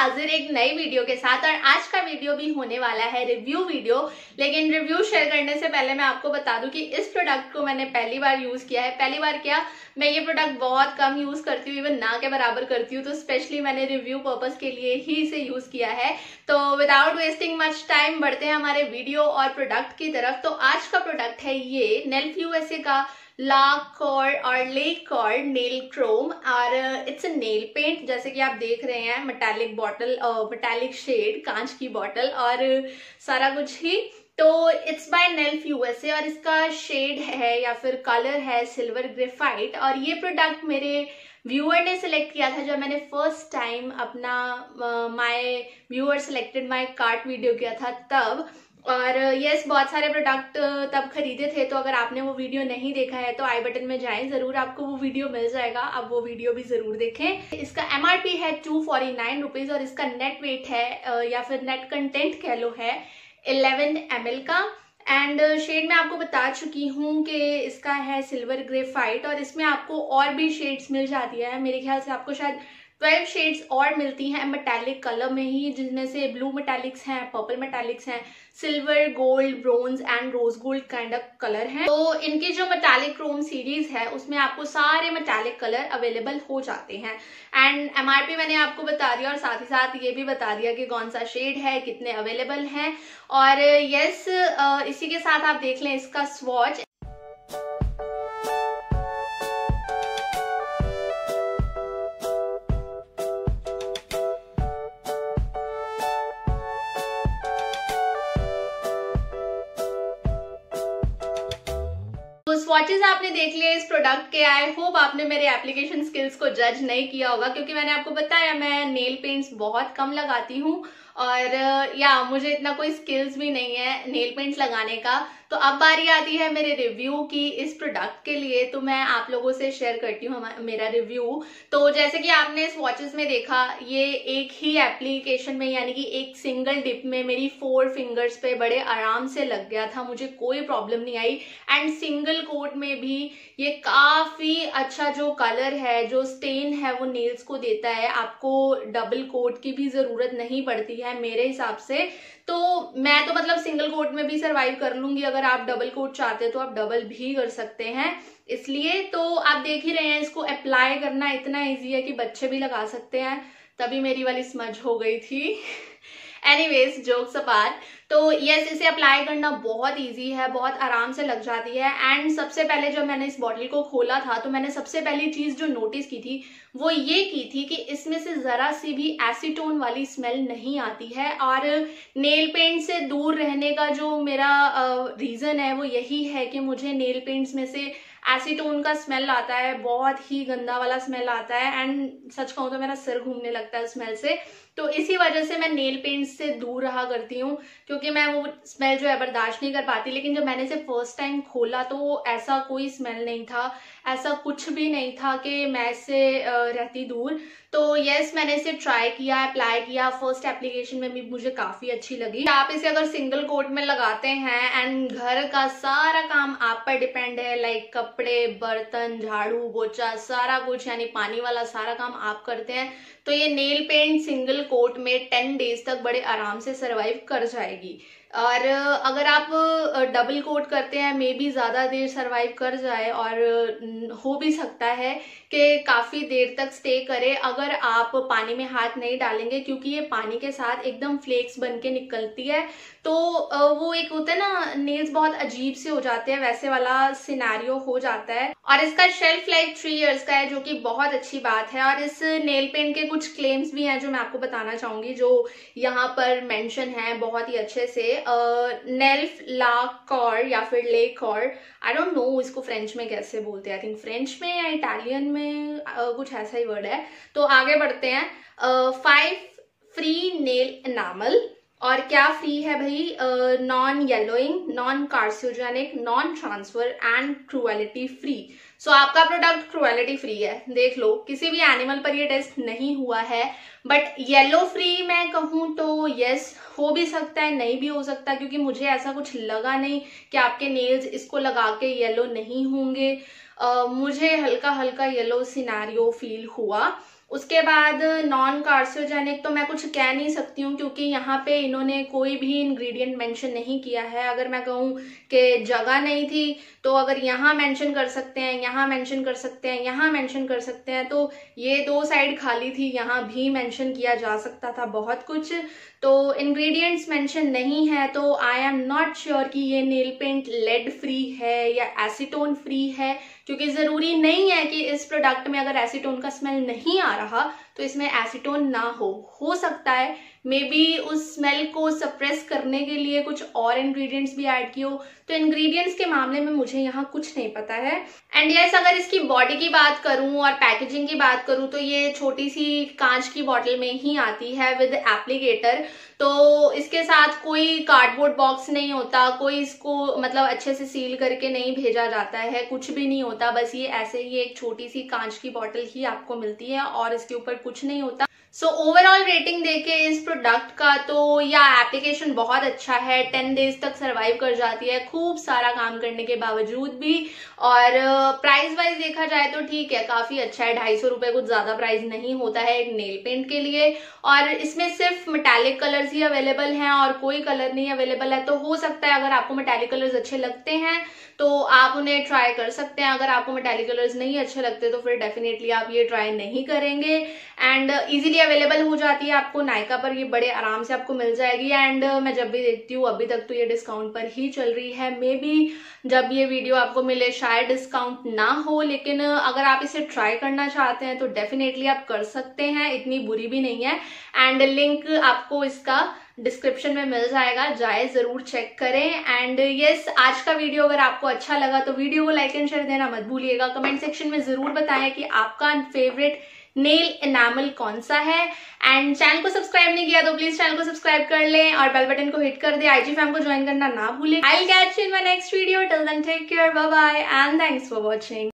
हाजिर एक नई वीडियो के साथ। और आज का वीडियो भी होने वाला है रिव्यू वीडियो। लेकिन रिव्यू शेयर करने से पहले मैं आपको बता दूं कि इस प्रोडक्ट को मैंने पहली बार यूज किया है। पहली बार क्या, मैं ये प्रोडक्ट बहुत कम यूज करती हूँ, इवन ना के बराबर करती हूँ। तो स्पेशली मैंने रिव्यू पर्पस के लिए ही इसे यूज किया है। तो विदाउट वेस्टिंग मच टाइम बढ़ते हैं हमारे वीडियो और प्रोडक्ट की तरफ। तो आज का प्रोडक्ट है ये नेल्फ यूएसए का LáCor और LáCor नेल क्रोम। और इट्स अ नेल पेंट, जैसे कि आप देख रहे हैं, मेटालिक बॉटल, मेटालिक शेड, कांच की बॉटल और सारा कुछ ही। तो इट्स बाय नेल्फ यूएसए और इसका शेड है या फिर कलर है सिल्वर ग्रेफाइट। और ये प्रोडक्ट मेरे व्यूअर ने सिलेक्ट किया था जब मैंने फर्स्ट टाइम अपना my viewer selected my cart video किया था तब। और यस, बहुत सारे प्रोडक्ट तब खरीदे थे। तो अगर आपने वो वीडियो नहीं देखा है तो आई बटन में जाएं, जरूर आपको वो वीडियो मिल जाएगा। आप वो वीडियो भी जरूर देखें। इसका MRP है 249 रुपीज और इसका नेट वेट है या फिर नेट कंटेंट कह लो है 11 ml का। एंड शेड मैं आपको बता चुकी हूँ कि इसका है सिल्वर ग्रेफाइट और इसमें आपको और भी शेड्स मिल जाती है। मेरे ख्याल से आपको शायद 12 शेड्स और मिलती हैं मेटालिक कलर में ही, जिनमें से ब्लू मेटालिक्स हैं, पर्पल मेटालिक्स हैं, silver, gold, bronze and rose gold kind of colour हैं। तो इनकी जो मेटालिक क्रोम सीरीज है उसमें आपको सारे मेटालिक कलर अवेलेबल हो जाते हैं। एंड MRP मैंने आपको बता दिया और साथ ही साथ ये भी बता दिया कि कौन सा शेड है, कितने अवेलेबल हैं। और यस, इसी के साथ आप देख लें इसका स्वॉच। स्वॉचेस आपने देख लिया इस प्रोडक्ट के। आई होप आपने मेरे एप्लीकेशन स्किल्स को जज नहीं किया होगा, क्योंकि मैंने आपको बताया मैं नेल पेंट्स बहुत कम लगाती हूँ और या मुझे इतना कोई स्किल्स भी नहीं है नेल पेंट्स लगाने का। तो अब बारी आती है मेरे रिव्यू की इस प्रोडक्ट के लिए। तो मैं आप लोगों से शेयर करती हूँ मेरा रिव्यू। तो जैसे कि आपने स्वॉचेस में देखा, ये एक ही एप्लीकेशन में यानी कि एक सिंगल डिप में मेरी 4 फिंगर्स पे बड़े आराम से लग गया था, मुझे कोई प्रॉब्लम नहीं आई। एंड सिंगल कोट में भी ये काफी अच्छा जो कलर है, जो स्टेन है वो नेल्स को देता है। आपको डबल कोट की भी जरूरत नहीं पड़ती है मेरे हिसाब से। तो मैं तो मतलब सिंगल कोट में भी सरवाइव कर लूंगी। अगर आप डबल कोट चाहते हैं तो आप डबल भी कर सकते हैं। इसलिए तो आप देख ही रहे हैं, इसको अप्लाई करना इतना इजी है कि बच्चे भी लगा सकते हैं। तभी मेरी वाली स्मज हो गई थी। Anyways, jokes apart. तो यस, इसे अप्लाई करना बहुत इजी है, बहुत आराम से लग जाती है। एंड सबसे पहले जब मैंने इस बॉटल को खोला था तो मैंने सबसे पहली चीज जो नोटिस की थी वो ये की थी कि इसमें से जरा सी भी एसीटोन वाली स्मेल नहीं आती है। और नेल पेंट से दूर रहने का जो मेरा रीजन है वो यही है कि मुझे नेल पेंट्स में से एसीटोन का स्मेल आता है, बहुत ही गंदा वाला स्मेल आता है। एंड सच कहूँ तो मेरा सिर घूमने लगता है स्मेल से। तो इसी वजह से मैं नेल पेंट से दूर रहा करती हूँ, क्योंकि मैं वो स्मेल जो है बर्दाश्त नहीं कर पाती। लेकिन जब मैंने इसे फर्स्ट टाइम खोला तो ऐसा कोई स्मेल नहीं था, ऐसा कुछ भी नहीं था कि मैं इससे रहती दूर। तो यस, मैंने इसे ट्राई किया, अप्लाई किया। फर्स्ट एप्लीकेशन में भी मुझे काफी अच्छी लगी। आप इसे अगर सिंगल कोट में लगाते हैं एंड घर का सारा काम आप पर डिपेंड है, लाइक कपड़े, बर्तन, झाड़ू, पोछा, सारा कुछ, यानी पानी वाला सारा काम आप करते हैं, तो ये नेल पेंट सिंगल कोट में 10 डेज तक बड़े आराम से सरवाइव कर जाएगी। और अगर आप डबल कोट करते हैं मे बी ज्यादा देर सरवाइव कर जाए, और हो भी सकता है कि काफी देर तक स्टे करे अगर आप पानी में हाथ नहीं डालेंगे, क्योंकि ये पानी के साथ एकदम फ्लेक्स बन के निकलती है। तो वो एक होता है ना, नेल्स बहुत अजीब से हो जाते हैं, वैसे वाला सिनेरियो हो जाता है। और इसका शेल्फ लाइफ 3 इयर्स का है, जो कि बहुत अच्छी बात है। और इस नेल पेंट के कुछ क्लेम्स भी हैं जो मैं आपको बताना चाहूंगी, जो यहाँ पर मेंशन है बहुत ही अच्छे से। नेल्फ, LáCor या फिर LáCor, आई डोंट नो इसको फ्रेंच में कैसे बोलते हैं, आई थिंक फ्रेंच में या इटालियन में कुछ ऐसा ही वर्ड है। तो आगे बढ़ते हैं। 5 फ्री नेल एनामल। और क्या फ्री है भाई? Non yellowing, non carcinogenic, non transfer and cruelty free. So आपका प्रोडक्ट क्रुएलिटी फ्री है, देख लो, किसी भी एनिमल पर ये टेस्ट नहीं हुआ है। बट येलो फ्री मैं कहूँ तो यस, हो भी सकता है, नहीं भी हो सकता, क्योंकि मुझे ऐसा कुछ लगा नहीं कि आपके नेल्स इसको लगा के येलो नहीं होंगे। मुझे हल्का हल्का येलो सिनेरियो फील हुआ। उसके बाद नॉन कार्सिनोजेनिक तो मैं कुछ कह नहीं सकती हूँ, क्योंकि यहाँ पे इन्होंने कोई भी इंग्रेडिएंट मेंशन नहीं किया है। अगर मैं कहूँ कि जगह नहीं थी तो अगर यहाँ मेंशन कर सकते हैं, यहाँ मेंशन कर सकते हैं, यहाँ मेंशन कर सकते हैं, तो ये 2 साइड खाली थी, यहाँ भी मेंशन किया जा सकता था बहुत कुछ। तो इंग्रेडिएंट्स मेंशन नहीं है, तो आई एम नॉट श्योर कि ये नेल पेंट लेड फ्री है या एसीटोन फ्री है, क्योंकि जरूरी नहीं है कि इस प्रोडक्ट में अगर एसीटोन का स्मेल नहीं आ रहा तो इसमें एसीटोन ना हो सकता है मे बी उस स्मेल को सप्रेस करने के लिए कुछ और इंग्रेडिएंट्स भी ऐड किए हो। तो इंग्रेडिएंट्स के मामले में मुझे यहाँ कुछ नहीं पता है। एंड यस, अगर इसकी बॉडी की बात करूं और पैकेजिंग की बात करूं तो ये छोटी सी कांच की बॉटल में ही आती है विद एप्लीकेटर। तो इसके साथ कोई कार्डबोर्ड बॉक्स नहीं होता, कोई इसको मतलब अच्छे से सील करके नहीं भेजा जाता है, कुछ भी नहीं होता, बस ये ऐसे ही एक छोटी सी कांच की बॉटल ही आपको मिलती है और इसके ऊपर कुछ नहीं होता। सो ओवरऑल रेटिंग देके इस प्रोडक्ट का तो या एप्लीकेशन बहुत अच्छा है, 10 डेज तक सरवाइव कर जाती है खूब सारा काम करने के बावजूद भी। और प्राइस वाइज देखा जाए तो ठीक है, काफी अच्छा है, 250 रुपए, कुछ ज्यादा प्राइस नहीं होता है एक नेल पेंट के लिए। और इसमें सिर्फ मेटालिक कलर्स ही अवेलेबल हैं और कोई कलर नहीं अवेलेबल है। तो हो सकता है अगर आपको मेटालिक कलर्स अच्छे लगते हैं तो आप उन्हें ट्राई कर सकते हैं, अगर आपको मेटालिक कलर्स नहीं अच्छे लगते तो फिर डेफिनेटली आप ये ट्राई नहीं करेंगे। एंड इजीली अवेलेबल हो जाती है आपको नायका पर, ये बड़े आराम से आपको मिल जाएगी। एंड मैं जब भी देखती हूँ अभी तक तो ये डिस्काउंट पर ही चल रही है। मे बी जब ये वीडियो आपको मिले शायद डिस्काउंट ना हो, लेकिन अगर आप इसे ट्राई करना चाहते हैं तो डेफिनेटली आप कर सकते हैं, इतनी बुरी भी नहीं है। एंड लिंक आपको इसका डिस्क्रिप्शन में मिल जाएगा, जाए जरूर चेक करें। एंड यस, आज का वीडियो अगर आपको अच्छा लगा तो वीडियो को लाइक एंड शेयर देना मत भूलिएगा। कमेंट सेक्शन में जरूर बताएं कि आपका फेवरेट नेल एनामल कौन सा है। एंड चैनल को सब्सक्राइब नहीं किया तो प्लीज चैनल को सब्सक्राइब कर लें और बेल बटन को हिट कर दे। IG फैम को ज्वाइन करना ना भूलें। I will catch you in my next video, till then take care, bye bye and thanks for watching.